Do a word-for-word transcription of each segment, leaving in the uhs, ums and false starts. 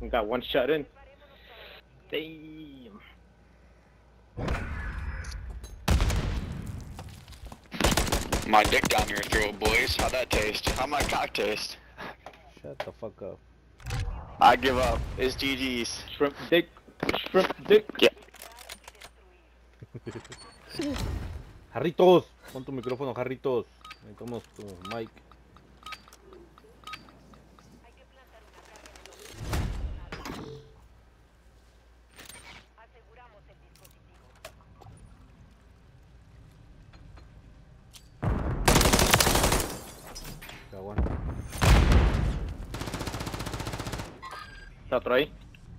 We got one shot in. Damn. My dick down your throat, boys. How'd that taste? How'd my cock taste? Shut the fuck up. I give up. It's G G's. Shrimp dick. Shrimp dick. Yeah. Jarritos, pon tu micrófono, Jarritos. Necesitamos tu mic. Está otro ahí.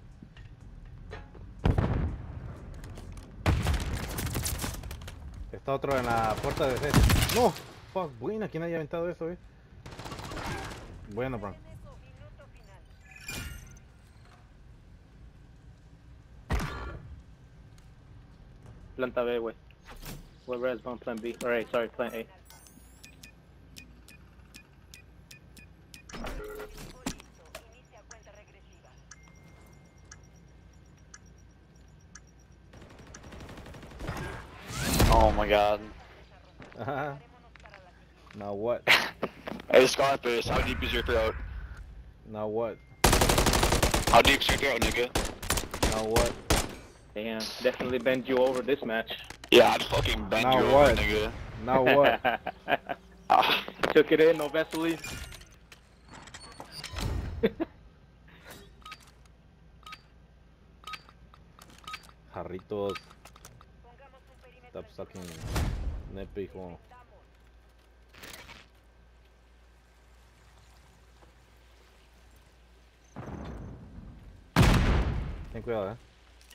Está otro en la puerta de C. No, fuck, buena, ¿quién haya aventado eso, eh? Bueno, bro. Planta B, güey. Whoever has gone plan B. Alright, sorry, plan A. Oh my god. Uh-huh. Now what? Hey Scarface, how deep is your throat? Now what? How deep's your throat, nigga? Now what? Damn, definitely bend you over this match. Yeah, I'd fucking bend Now you what? over, nigga. Now what? Ah. Took it in, no Vaseline. Jarritos. Stop sucking nepe, hijo. Ten cuidado, eh.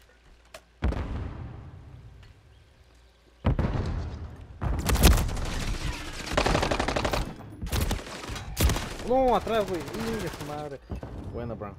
No, atrás, güey. Inga su madre. Bueno, bro.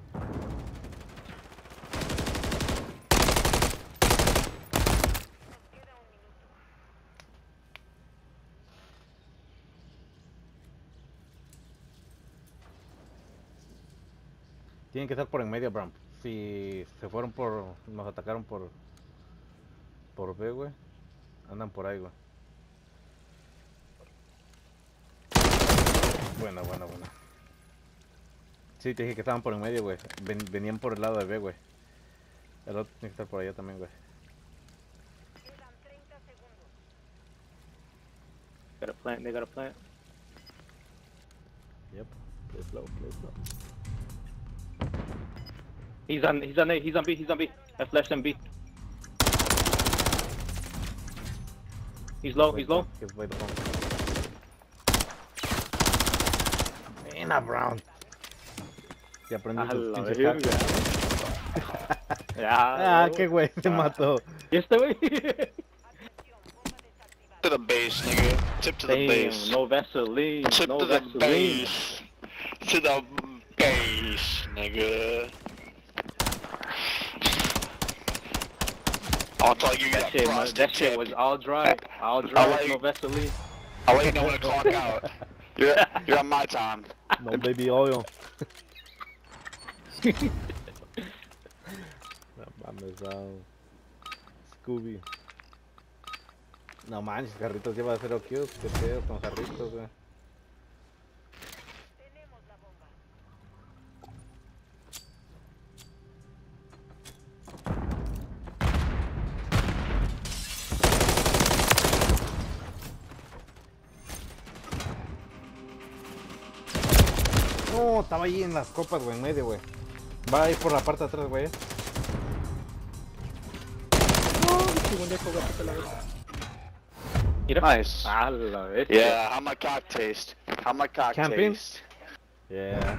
Tienen que estar por en medio, bro. Si se fueron por... nos atacaron por... por B, güey. Andan por ahí, güey. Buena, buena, buena. Sí, te dije que estaban por en medio, güey. Ven, venían por el lado de B, güey. El otro tiene que estar por allá también, güey. Got a plant, they got a plant. Yep. Play slow, play slow. He's on, he's on A, he's on B, he's on B. I flashed him B. He's low, he's low. He's by the phone. Buena, Brown. Ya aprendí A tus la pinches verga. hacks. Ya, Ah, qué güey, se mató. ¿Y este güey? To the base, nigga. Tip to the Damn, base. no Vaseline, Tip no to the Vaseline. base. To the base, nigga. I'll tell you That that, shit, frosted that shit tip. was all dry, all dry, like- no Vaseline. I'll let you know when to clock out. You're, you're on my time. No baby oil. No mames, um, Scooby. No manches, Jarritos lleva cero kills. Qué pedo con Jarritos, güey. No, estaba ahí en las copas, güey, en medio, güey. Va a ir por la parte de atrás, güey. Nice. Ah, la bestia. Yeah, how my cock taste? How my cock Camping? taste? Yeah.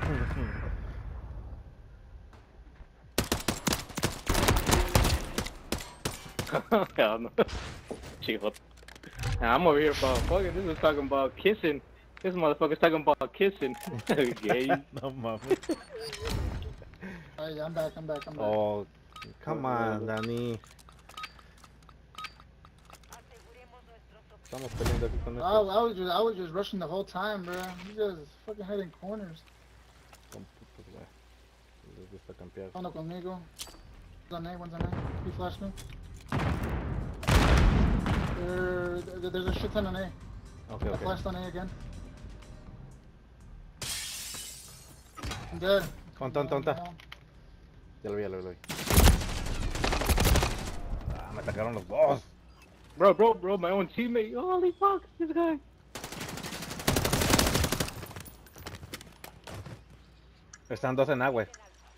Hell no. Chico. Nah, I'm over here about fucking, this is talking about kissing. This motherfucker's talking about kissing. Gay. No mames. Alright, I'm back, I'm back, I'm back. Oh, come on, Dani. Estamos peleando aquí con I, estos. I was just, I was just rushing the whole time, bro. You guys fucking hiding corners. Son putos, güey. que está campeado. Uno conmigo. One's on A, one's on A. He flashed me. There, there- there's a shit ton on A. Ok, I ok. flashed on A again. I'm dead. ¿Dónde está, dónde está? Ya lo vi, ya lo vi, ya lo vi. Ah, me atacaron los dos. Bro, bro, bro, my own teammate. Holy fuck, this guy. Están dos en agua.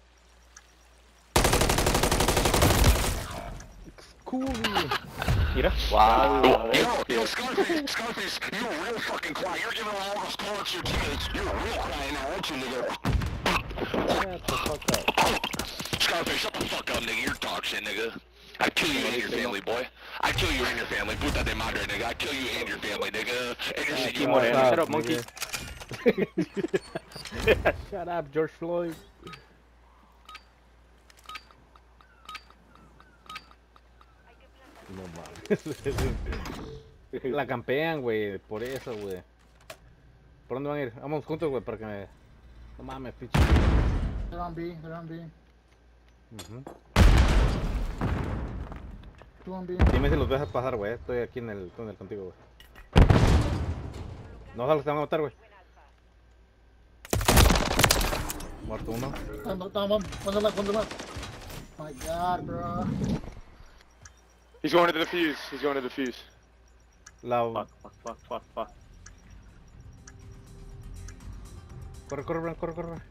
Cool. Mira. Wow. Wow. Yo, yo, Scarface, Scarface, you're real fucking quiet. You're giving all those calls to your teammates. You're real quiet now, aren't you, nigga? Shut the fuck up. Scarface, shut the fuck up, nigga. You're dog shit, nigga. I kill you and your family, boy. I kill you and your family. Puta de madre, nigga. I kill you and your family, nigga. And your shit, you Come on, want man. to Shut up, monkey. Shut up, George Floyd. No mames. La campean, güey, por eso, güey. ¿Por dónde van a ir? Vamos juntos, güey, para que me... No mames, picho. They're on B, they're on B. Ujú. Two on B. Dime si los dejas pasar, güey. Estoy aquí en el túnel contigo, güey. No sabes, te van a matar, güey. Muerto uno. Down, down one. One's on the left, one's on the left. My god, bro. He's going to the defuse. He's going to the defuse. La... Fuck, fuck, fuck, fuck, fuck. Corre, corre, Bran, corre, corre.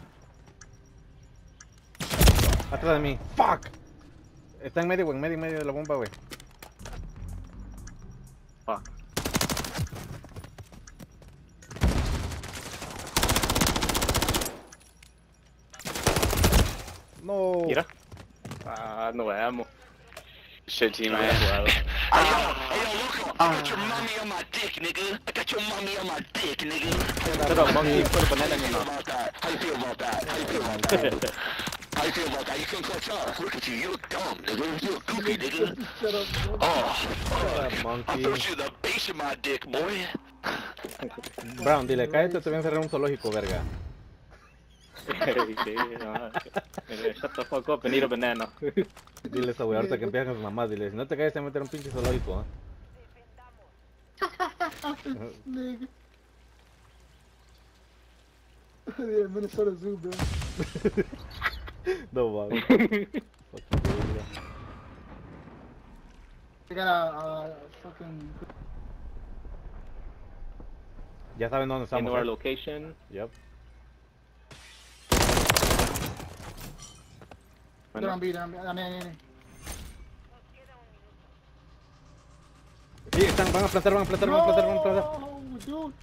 Atrás de mí. Fuck. Está en medio, güey, en medio, en medio de la bomba, güey. Fuck. No. Mira. Ah, no veamos. Shit team, No man. había jugado. Hey, yo, hey, yo, loco. I got your mommy on my dick, nigga. I got your mommy on my dick, nigga. Shut up, monkey. Put a banana in How your you feel mouth. about that? How you feel about that? How you feel about that? How you feel about that? You can clutch up. Look at you. You look dumb, nigga. You look goofy, nigga. Shut up, bro. Oh, Shut up, fuck. monkey. I threw you the base of my dick, boy. Brown, dile, cállate, te voy a encerrar en un zoológico, verga. Sí, no. Eh, Shut the fuck up and eat a banana. Dile eso, güey, ahorita que empiezan con sus mamás, dile, si no te calles te voy a meter un pinche zoológico, ¿eh? Nigga. Yeah, Minnesota Zoo, bro. No mames. Fucking verga. They got a, a fucking. Ya saben dónde They know estamos, our ¿eh? location. Yep. They're on B, they're on B. On A, on A. Sí, están, van a plantar, van a plantar, van a plantar, van a plantar. No, dude.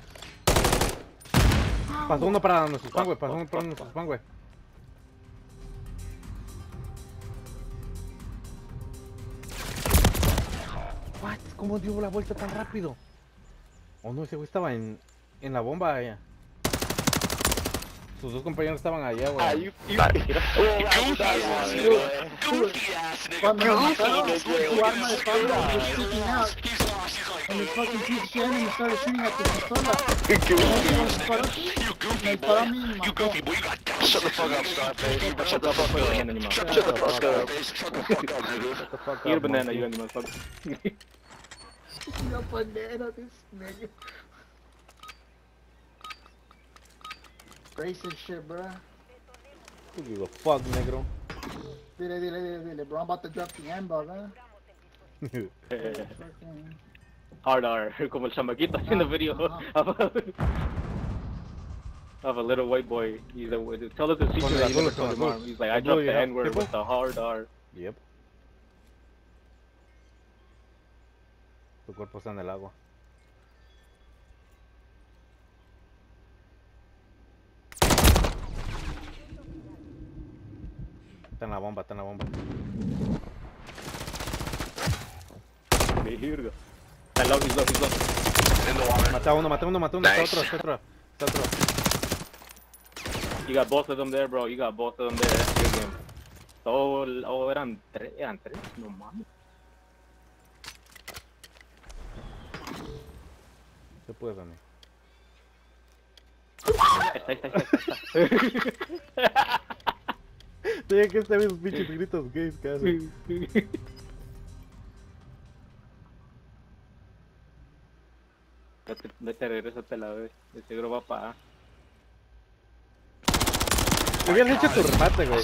Pasó uno para nuestro spam, güey, pasó uno para nuestro spam, güey. What? ¿Cómo dio la vuelta tan rápido? Oh no, ese güey estaba en, en la bomba allá. Sus dos compañeros estaban allá, Ah, güey. you, you, Goofy ass nigga. Goofy ass nigga. Cuando me mataron, Goofy su arma de espalda was He's sticking out. lost. He's lost. He's like, And the fucking piece of shit enemy started shooting at the pistola. you goofy ass Disparó. nigga. You goofy Me boy. disparó a mí y me You mató. goofy boy. You got down. shut the fuck up, Scarface. Shut the fuck Put a up. banana in your mouth. Shut Shut the the fuck fuck up. up, bitch. Shut the fuck up, nigga. Shut the fuck Eat a up, banana, monkey. you ugly motherfucker. Una banana, this nigga. Racist shit, bro. Who give a fuck, negro? Dile, dile, dile, dile, bro. I'm about to drop the end, bro, man. Eh, Fucking. Hard R, como el chamaquito haciendo video of a, of a little white boy. He's like, tell us the secret Con el I never bullet, told con your el mom. bullet. He's like, I El dropped bullet, the yeah. N-word with the hard R. Yep. Tu cuerpo está en el agua. Está en la bomba, está en la bomba. Virga. Está low, he's low, he's low. In the water. Maté a uno, maté a uno, maté a uno. Está Nice. otro, está otro. Está otro. You got both of them there, bro. You got both of them there. That's good game. Oh, oh, eran tres, eran tres, no mames. Se puede, Dani. Ahí está, ahí está, ahí está, ahí está. Tenía que estar esos pinches gritos gays que hacen. Vete, vete, regrésate la vez. De seguro va para. Te hubieras hecho tu remate, güey.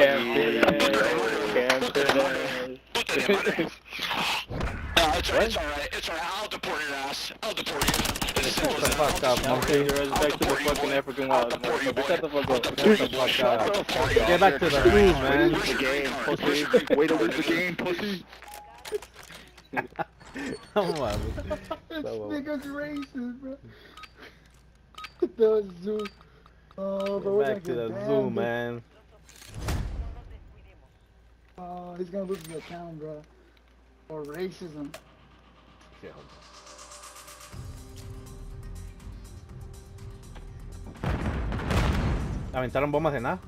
Uh, it's, it's alright, it's alright, I'll deport your ass. I'll deport you. It's as simple as that. Fuck up, I'll monkey. take your ass back to the fucking African wilds, motherfucker. Shut the fuck up. Fuck up. Get back to the room, man. Lose the game, pussy. Way to lose the game, pussy. No mames. This So, uh, nigga's racist, bro. The zoo. Oh, bro, we're Get back to gonna the get zoo, damned. man. Oh, he's gonna lose the account, bro. For racism. ¿Aventaron bombas en A?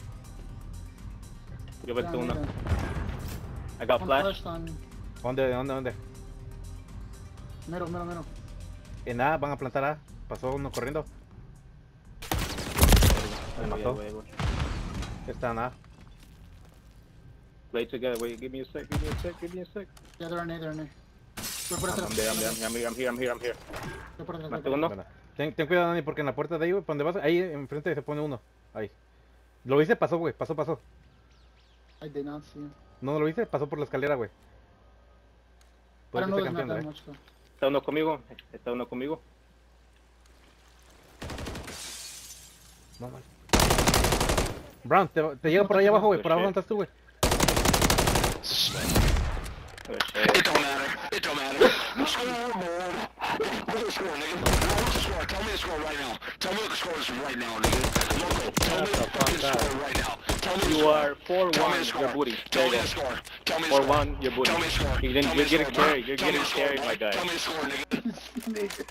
Yo vete Yeah, una. nigga. I got One flash. flashed on ¿Dónde, dónde, dónde? middle, middle, middle. En A, van a plantar A. Pasó uno corriendo. Me mató. Wait, wait, wait. Está en A. Play together. Wait, give me a sec. Give me a sec. Give me a sec. Yeah, they're in A, they're in A. Voy por I'm atrás. there. I'm there. I'm here. I'm here. I'm here. I'm here. Voy por atrás, ¿Más voy por atrás. segundo? Bueno, ten, ten cuidado, Dani, porque en la puerta de ahí, güey, ¿para dónde vas? Ahí enfrente se pone uno. Ahí. ¿Lo viste? Pasó, güey. Pasó, pasó. I did not see him. ¿No lo viste? Pasó por la escalera, güey. I Puede don't que know esté there's not campeando, that eh. much though. Está uno conmigo. Está uno conmigo. No, no. Brown, te, te llega por ahí abajo, güey. Por abajo donde estás tú, güey. Oh, It shit. don't matter. It don't matter. Score, man. What's the score, nigga? What's the score? Tell me the score right now. Tell me what the score is right now, nigga. Local. Tell me Shut the the fucking fuck up. score right now. Tell me the You score. are four Tell me one. the score. Your booty. Tell There me you the go. score. Tell me the four score. one. Your booty. Tell me the score. You're, getting, Tell me you're the getting score, carried. bro. You're Tell me getting the score, carried, bro. my guy. Tell me the score, nigga. Nigga.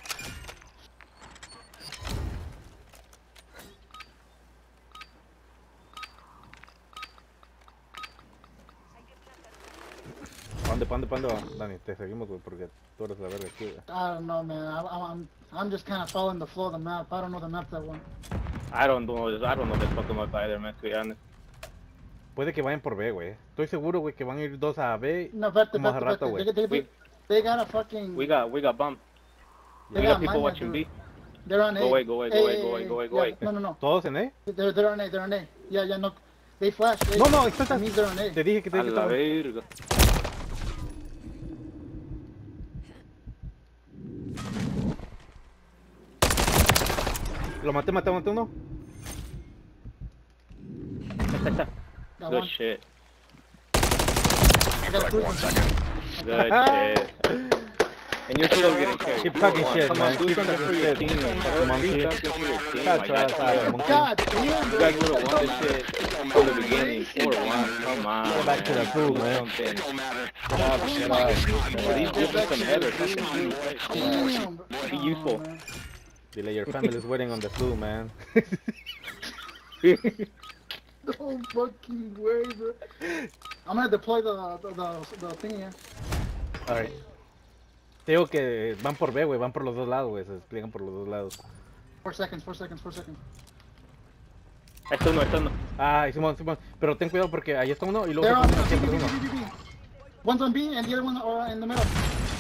¿Pa' dónde, pa' dónde, pa' dónde, Dani? Te seguimos, güey, porque tú eres la verga aquí, güey. I don't know, man. I, I'm, I'm, I'm just kind of following the flow of the map. I don't know the map that well. I don't know this. I don't know this fucking map either, man. To be honest. Puede que vayan por B, güey. Estoy seguro, güey, que van a ir dos a B. No, vete, Como hace vete, rato, vete. güey. They, they, We- they got a fucking. We got we got bomb. they We got got people mine, watching dude. B. They're on A. Go away, go away, go Hey, away, hey, go away, hey, go away, go yeah, away. No, no, no. ¿Todos en E? They're, they're on A. They're on A. Yeah, yeah, no. They flashed. They, No, no, está, that means they're on A. te dije que te A dije que la estaban. verga. Lo maté, maté, maté uno. Got Good one. shit. I got a Like one second. Good shit. And you're still getting carried. Keep talking shit, Come man. on, do Keep something for talking your shit. team. Monkey. Do something for your team, Shut my your ass guy. out, monkey. God damn, You guys would have won this shit from the beginning. four one. Come on. Get back to the man. food, Do man. something. It don't matter. Stop, shut up. At least give him some headers. Something Damn, bro. Be Oh, useful. man. Dile, your family's waiting on the flu, man. No fucking way, bro. I'm gonna deploy the the the, the thing here. Alright. Te digo que van por B, güey, van por los dos lados, güey, se despliegan por los dos lados. Four seconds, four seconds, four seconds. Ahí está uno, ahí está uno. Ah, Simón, Simón. Pero ten cuidado porque ahí está uno y luego They're se on pone B, siempre B, uno. B, B, B. One's on B and the other one uh, in the middle.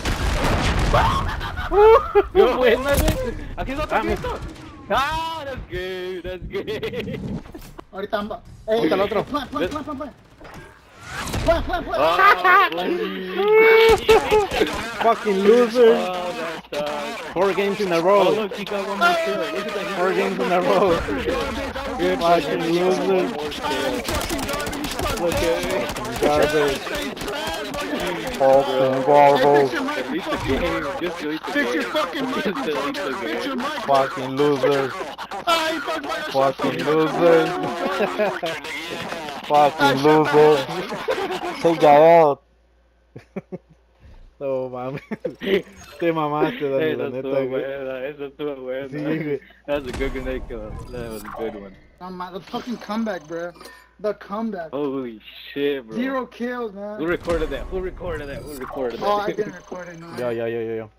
Qué buena, güey. Aquí es otro, Ah, aquí me- es otro. Ah, that's good, that's good. Ahorita amba. Hey, Ahorita el otro. Plant, plant, plant, plant, plant. Plant, plant, plant. Oh, buddy. Fucking loser! Oh, that sucks. Four games in a Oh, row! look, he got one more kill. Look at that. Four games in a row! Good Fucking shit. He got one loser! more kill. Okay. Garbage! Fucking Hey, garbage! fix your mic. At least the game. Just delete the Fix game. your fucking mic, Just you delete fucker. the Fix your game. mic. Fucking loser! Ah, he fucked my shit. Fucking loser! Fucking loser! Take that out! No mames. Te mamaste, Dani, Hey, la that's neta, too güey. buena. Eso estuvo bueno. Sí, güey. That was a good grenade kill. That was a good one. Oh my, the fucking comeback, bro. The comeback. Holy shit, bro. Zero kills, Who man. recorded that? Who recorded that? Who recorded that? Oh, I didn't record it, no. Yo, yo, yo, yo, yo.